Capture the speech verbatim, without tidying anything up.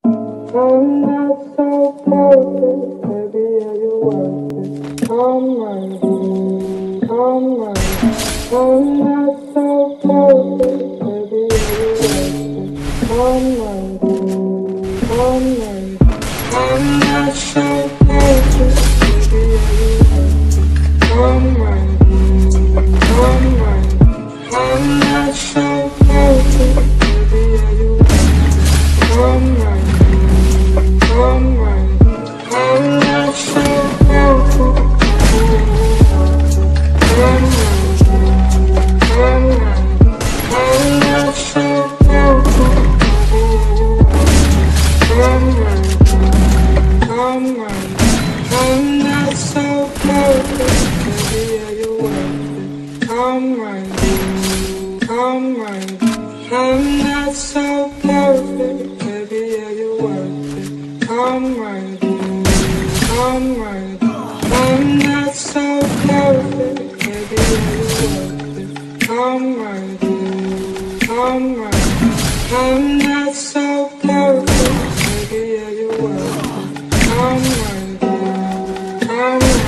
I'm not so perfect, baby, are you worth it? I'm right, I'm right. I'm not so perfect, baby, are you worth it? I'm right, I'm right. I'm not so perfect, baby, are you worth it? I'm right, I'm right. I'm not so perfect, baby, are you worth it? I'm right. I'm right, I'm not so perfect. I'm right, I'm right, I'm not so perfect. I'm right, I'm right, I'm not so perfect. Baby, are you worth it? I'm right, I'm right, I'm not so perfect. Baby, are you worth it? I'm right, I'm right, I'm not so perfect, baby, are you worth it? I'm right, I'm right, I'm not so perfect, baby, are you worth it? I'm right, I'm right.